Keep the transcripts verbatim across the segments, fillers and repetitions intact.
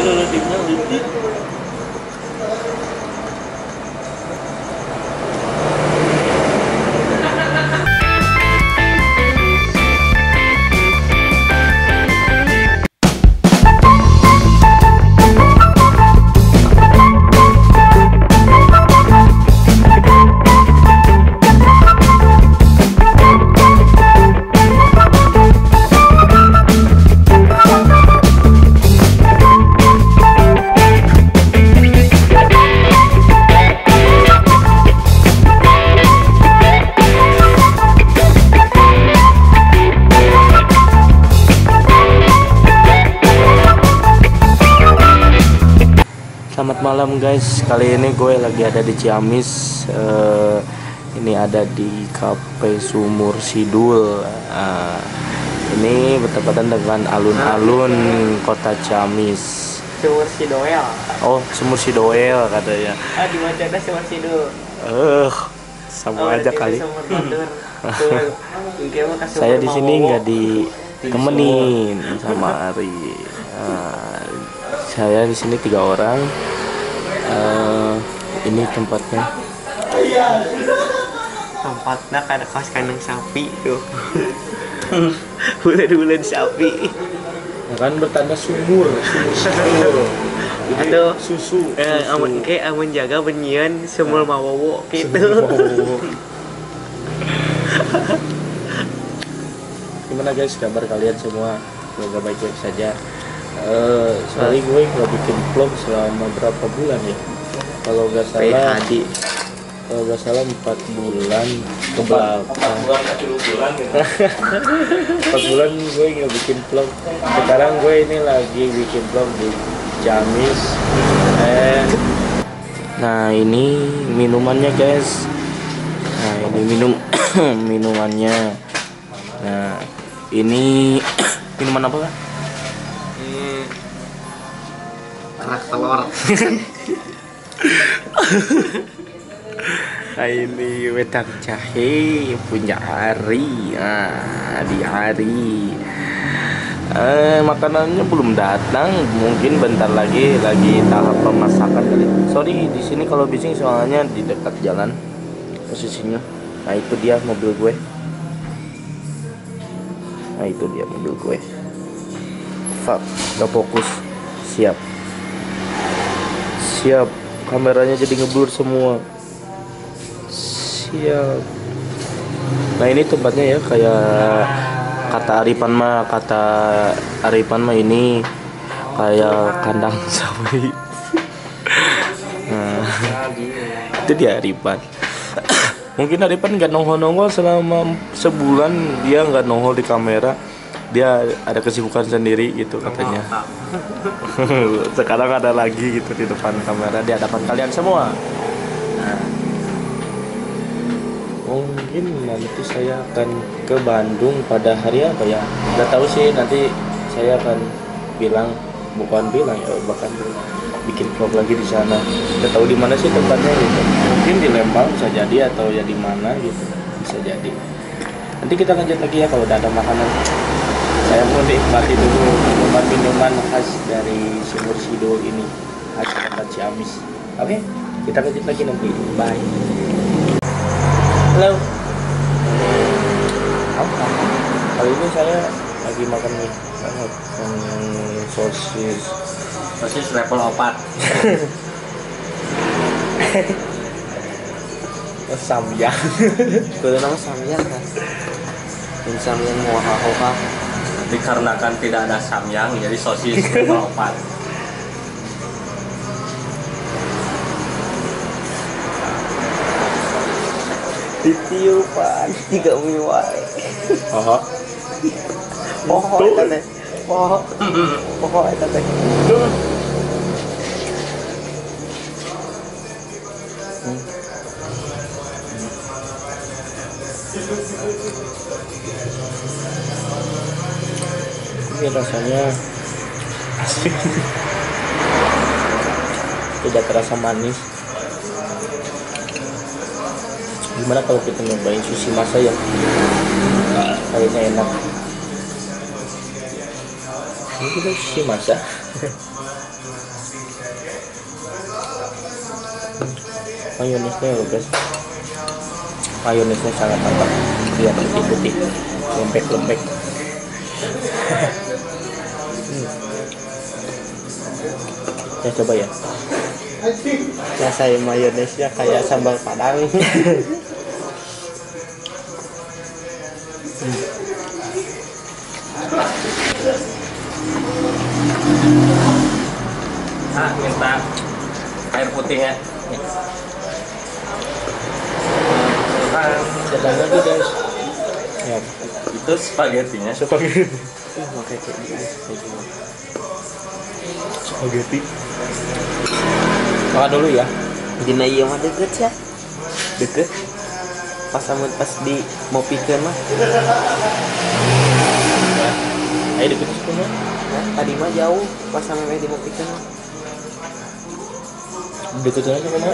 relatifnya lebih. Selamat malam guys, kali ini gue lagi ada di Ciamis. uh, Ini ada di Cafe Sumur Sidul. uh, Ini bertepatan dengan alun-alun kota Ciamis. Sumur Sidoel. Oh, Sumur Sidoel katanya. Ah, di mana ada Sumur Sidul? Eh, sama Oh, aja itu kali. Sumur Bandur. Tuh, mungkin mau ke Sumur Saya di sini Mawowo. nggak ditemenin sama Ari. Uh, saya di sini tiga orang. Uh, ini tempatnya. Tempatnya kada kaos kandang sapi tuh. Bulan-bulan sapi. Ya kan bertanda sumur, sumur sidul. Aduh, susu. eh, susu. amun ke amun jaga benyian Sumur Mawowo gitu. Sumur. Gimana guys kabar kalian semua? Semoga baik-baik saja. Uh, sorry gue nggak bikin vlog selama berapa bulan ya? Kalau nggak P salah, H D. kalau nggak salah empat bulan ke belakang. Empat bulan gue nggak bikin vlog. Sekarang gue ini lagi bikin vlog di Ciamis. Eh, nah ini minumannya guys. Nah ini minum minumannya. Nah ini minuman apa kan? Kerak telur. Nah ini wedang jahe punya Ari. Nah di Ari. Eh, makanannya belum datang, mungkin bentar lagi lagi tahap pemasakan kali. Sorry di sini kalau bising soalnya di dekat jalan posisinya. Nah itu dia mobil gue. Nah itu dia mobil gue. Fuck, gak fokus. Siap. Siap. Kameranya jadi ngeblur semua. Siap. Nah ini tempatnya ya kayak kata Aripan mah kata Aripan mah ini kayak kandang sapi. Nah, itu dia Aripan. Mungkin Aripan nggak nongol-nongol selama sebulan, dia nggak nongol di kamera, dia ada kesibukan sendiri gitu katanya. Sekarang ada lagi gitu di depan kamera di hadapan kalian semua. Nah, mungkin nanti saya akan ke Bandung pada hari apa ya? Nggak tahu sih, nanti saya akan bilang, bukan bilang ya, bahkan bikin vlog lagi di sana. Nggak tahu di mana sih tempatnya gitu. Mungkin di Lembang bisa jadi atau ya di mana gitu bisa jadi. Nanti kita lanjut lagi ya kalau udah ada makanan. Saya mau nikmati dulu minuman-minuman khas dari Sumur Sidul ini, khas kota Ciamis. Oke, kita lanjut lagi nanti. Bye. Halo. Apa? Kali ini saya lagi makan mie banget, hmm, sosis. Sosis level empat. Oh, samyang. Kalau nama samyang kan. Yang samyang wahahoha. Dikarenakan tidak ada samyang jadi sosis level empat. Ditiupan tiga miwai. Haha. Poho eta teh. Poho. Poho eta teh. Ini rasanya asli. Tidak terasa manis. Gimana kalau kita nyobain sushi masa ya? Kayaknya enak. Ini kita sushi masa. mayonesnya loh guys, mayonesnya sangat mantap, lihat putih-putih, lembek-lembek. hmm. Saya coba ya. Rasanya mayonesnya kayak sambal padang. hmm. Ah, minta air putihnya. Sedang lagi guys. Ya, Itu spaghettinya. spaghetti. Ih, makanya kayak gitu. Spaghetti. Makan dulu ya. Dina iya mah deket ya. Deket. Pas sama pas di mau pikir mah. Ayo deket semua. Nah, tadi mah jauh pas sama di mau pikir mah. Deket aja sama.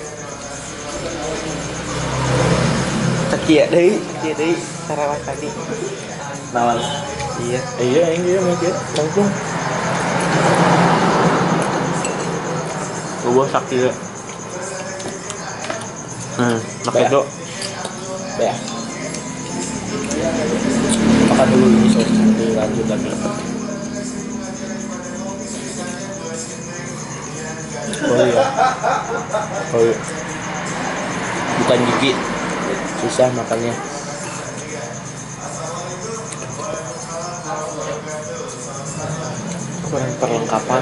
Cekia deui, cekia deui Sarawak tadi. Nawan. Iya. Iya, ini dia mungkin langsung. Gua sakit ya. Hmm, Pakai Ba- dok. Ya. Makan dulu ini sos. Nanti lanjut lagi. Oh iya. Oh iya. Bukan gigi. Susah makannya. kurang perlengkapan.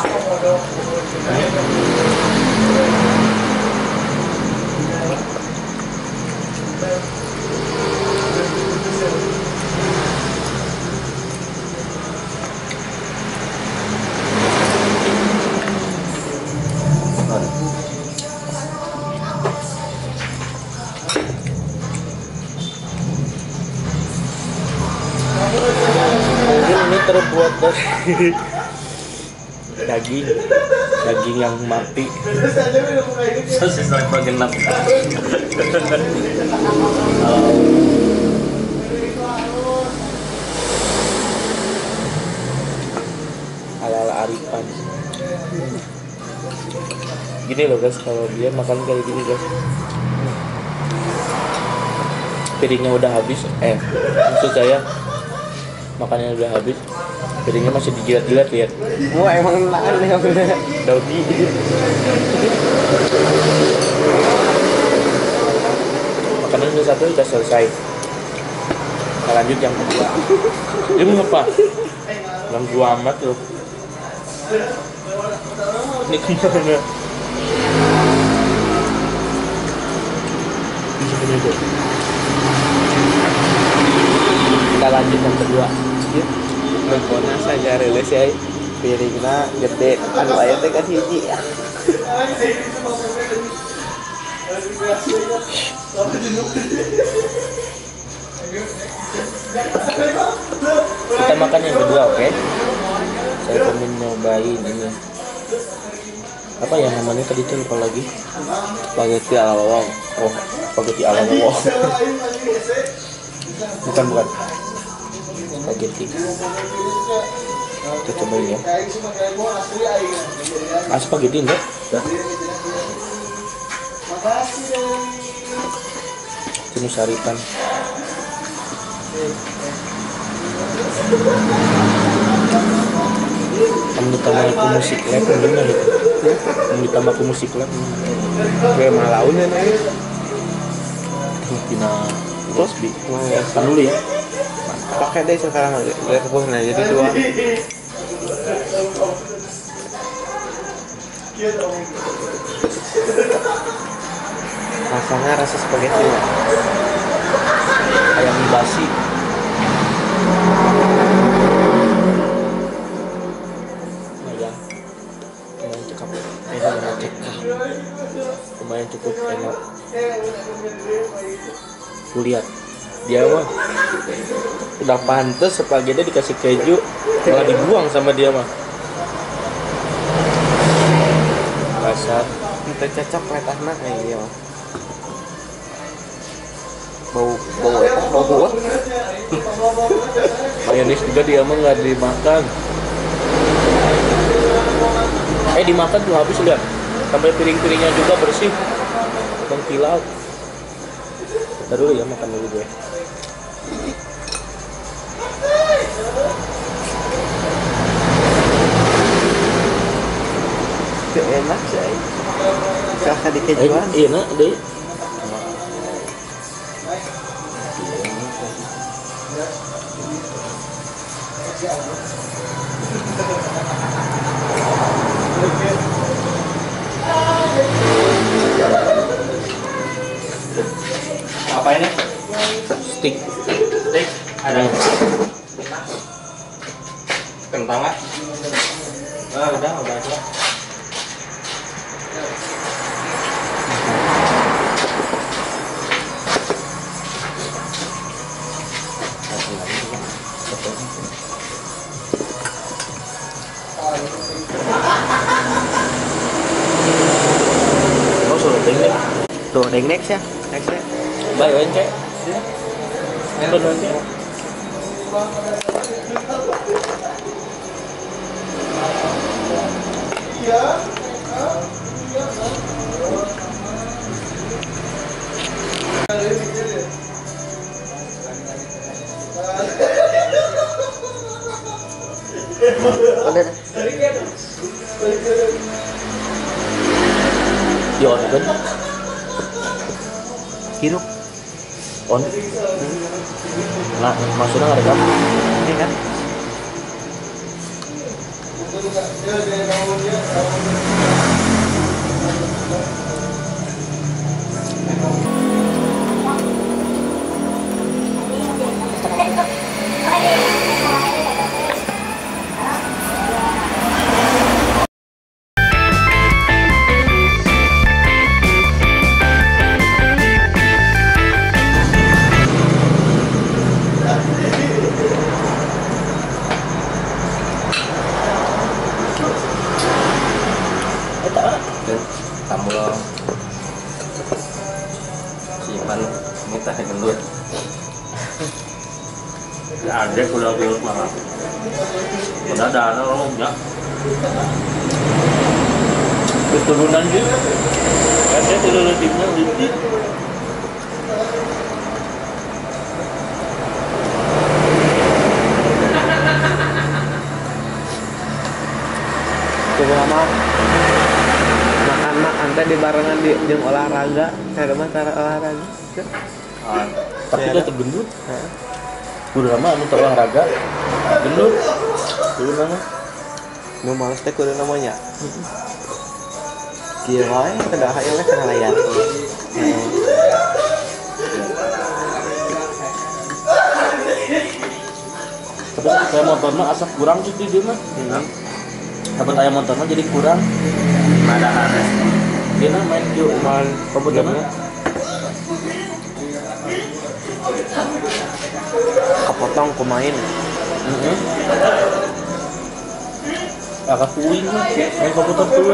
Mungkin ini terbuat dari daging, daging yang mati. Sosis level genap. Ala-ala Arifan. Gini loh guys, kalau dia makan kayak gini guys, piringnya udah habis, eh maksud saya makannya udah habis, piringnya masih dijilat-jilat, lihat. Wah, emang aneh ya bener. Doggy. Makanan yang satu udah selesai. Kita lanjut yang kedua. Dia mengapa? Ganggu amat loh. Ini kemana? Bisa punya itu. Kita lanjut yang kedua. Yuk, nontonnya saja rilis ya. Piringna gede, anu aya teh kan hiji. Kita makan yang kedua, oke? Saya pengen nyobain ini. Apa ya namanya tadi tuh, lupa lagi. Spaghetti ala lawang. Oh, spaghetti ala lawang. Bukan, bukan. Spaghetti. Kita cobain ya. Ah, spaghetti enggak? Ini saripan. Kamu ditambah aku musik lab, bener itu. Kamu ditambah aku musik lab. Gue malaunya nih. Tina Terus Bosby. Wah, Kan dulu ya. pakai deh sekarang gue kebunnya jadi dua. Rasanya rasa spaghetti ya. Ayam basi. Lumayan. Lumayan cakep. Eh, lumayan cakep. Lumayan cukup enak. Tuh lihat. Dia mah udah pantes spaghetti dikasih keju, malah dibuang sama dia mah. Dasar. Kita cocok letahna kayak iya. Bau bau eta bau buah. Mayonis juga dia mah nggak dimakan. Eh dimakan tuh habis, lihat. Sampai piring-piringnya juga bersih. Tukang pilau. Bentar dulu ya, makan dulu gue. Itu enak sih. Kakak di Eh, kejuan. iya nak deh. Apa ini? Stick. Steak ada. Kentang ah? Ah, udah, udah aja. Oh, suruh tinggal. Tuh, deng next ya. Next ya. Baik, wen cek. Benar cek. Udah. Di on kan? Hirup. On. Nah, maksudnya nggak rekam? Ini kan. Tambah simpan minta gendut. Ya ada udah gendut malah. Udah ada ada ya. Keturunan juga. Kan saya turunan timnya Lidi. Coba lama makan-makan teh di barengan di jeung olahraga. Cara mah cara olahraga. Ah, tapi dia tergendut. Heeh. Udah lama anu teu olahraga. Gendut. Dulu nama. Nu males teh kudu namanya. Kieu wae kada hayang we kana layar. Heeh. Tapi saya motornya asap kurang sih di dia mah. Dapat ayam motornya jadi kurang. Ada ada. Dia mah main di main komputernya. Kepotong kumain. Heeh. Agak puing mah main komputer tuh.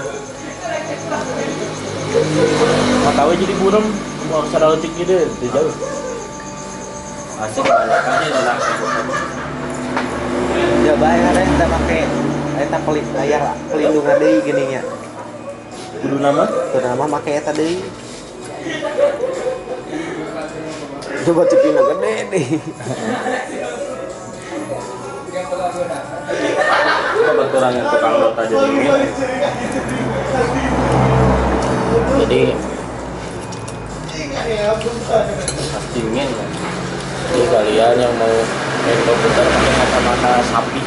Matawe jadi buram, mau sadar letik gitu, di jauh. Asik banyak aja di langsung. Ya bae ada kita make eta pelit layar pelindungan deui gini nya. Kudu nama? Kudu nama make eta deui. Coba cepina gede deh. Kebetulan yang tukang dota jadi ini. Jadi Pasti ingin kan. jadi kalian yang mau main komputer pakai kacamata sapi.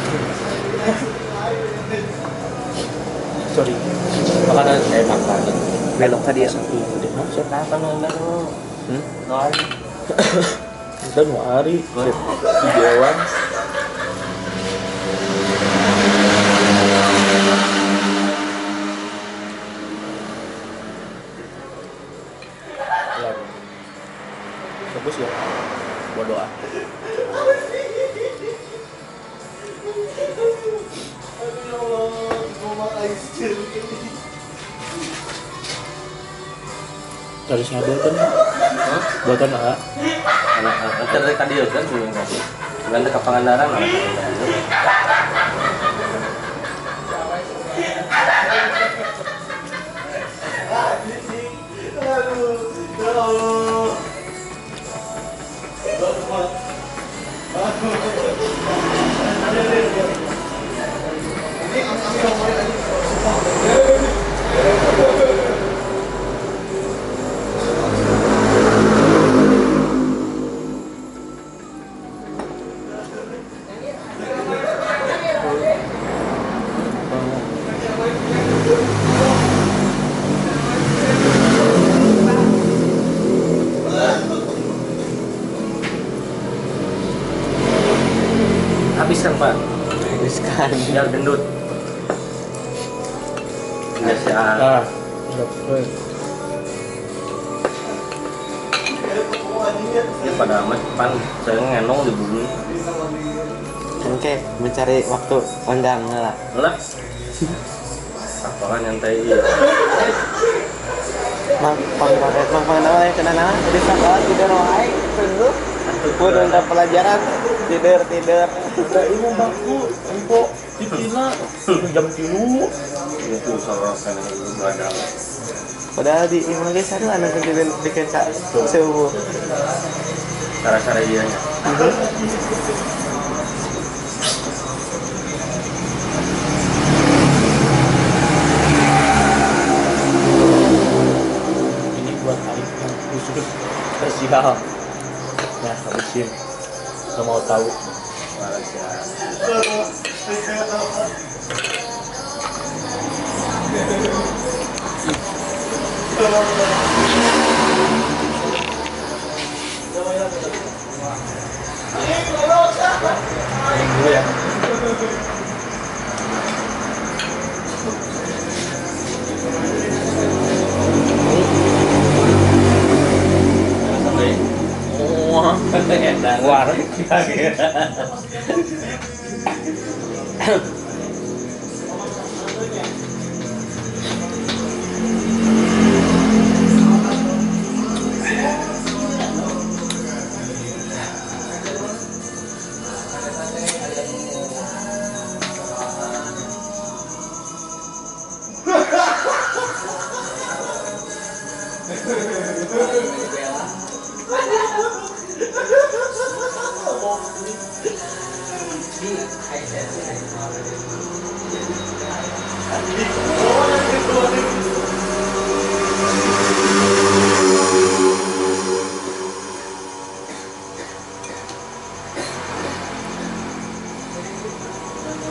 Sorry. Makanan eh makanan. Belok tadi ya. Sapi. Udah mau siapa Kenapa nunda dulu? Hmm? Doain. Udah mau hari. Videoan. Bagus ya. Buat doa. Dari saya buatan, buatan A. Anak-anak dari tadi kan tuh yang kasih. Dengan dekat Pangandaran lah. Habiskan Pak. Habiskan. Biar gendut. Biasa. Ah, Ya pada amat pan saya ngenong di bumi. Oke, mencari waktu lenggang lah. Lah. Apalan nyantai iya. Mang pang pang mang pang nawa yang kena nawa di sekolah tidur wae tunggu. Udah udah pelajaran tidur tidur. ada ilmu baku, empok, dipila, jam tilu. Itu salah sana beradang. Padahal di imah geus anu anu kejadian bikin kak subuh. Cara-cara iya nya. Ini buat Arif yang khusus spesial. Nah, habisin. Gak mau tahu. Dulu ya. Wah, edan war.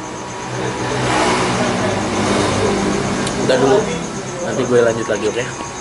Udah dulu. Nanti gue lanjut lagi, oke?